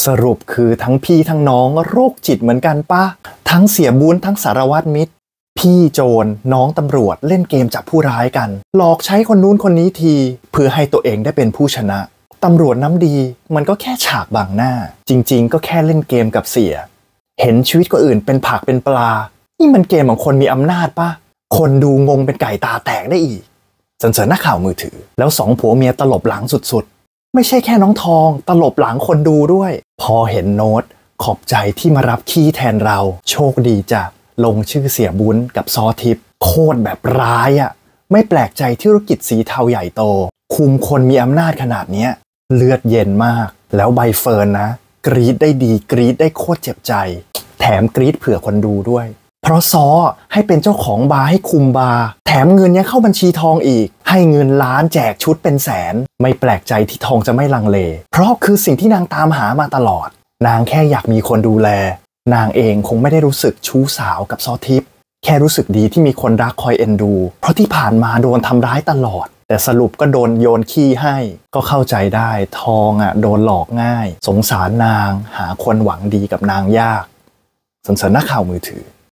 สรุปคือทั้งพี่ทั้งน้องโรคจิตเหมือนกันปะทั้งเสียบุญทั้งสารวัตรมิตรพี่โจรน้องตำรวจเล่นเกมจับผู้ร้ายกันหลอกใช้คนนู้นคนนี้ทีเพื่อให้ตัวเองได้เป็นผู้ชนะตำรวจน้ำดีมันก็แค่ฉากบังหน้าจริงๆก็แค่เล่นเกมกับเสียเห็นชีวิตคนอื่นเป็นผักเป็นปลานี่มันเกมของคนมีอำนาจปะคนดูงงเป็นไก่ตาแตกได้อีกสรรเสริญนักข่าวมือถือแล้วสองผัวเมียตลบหลังสุดๆไม่ใช่แค่น้องทองตลบหลังคนดูด้วยพอเห็นโน้ตขอบใจที่มารับขี้แทนเราโชคดีจ้ะลงชื่อเสียบุญกับซอทิพย์โคตรแบบร้ายอ่ะไม่แปลกใจที่ธุรกิจสีเทาใหญ่โตคุมคนมีอำนาจขนาดเนี้ยเลือดเย็นมากแล้วใบเฟิร์นนะกรี๊ดได้ดีกรี๊ดได้โคตรเจ็บใจแถมกรี๊ดเผื่อคนดูด้วยเพราะซอให้เป็นเจ้าของบาร์ให้คุมบาร์แถมเงินยังเข้าบัญชีทองอีกให้เงินล้านแจกชุดเป็นแสนไม่แปลกใจที่ทองจะไม่ลังเลเพราะคือสิ่งที่นางตามหามาตลอดนางแค่อยากมีคนดูแลนางเองคงไม่ได้รู้สึกชู้สาวกับซอทิพย์แค่รู้สึกดีที่มีคนรักคอยเอ็นดูเพราะที่ผ่านมาโดนทำร้ายตลอดแต่สรุปก็โดนโยนขี้ให้ก็เข้าใจได้ทองโดนหลอกง่ายสงสารนางหาคนหวังดีกับนางยากสรรเสริญนักข่าวมือถือ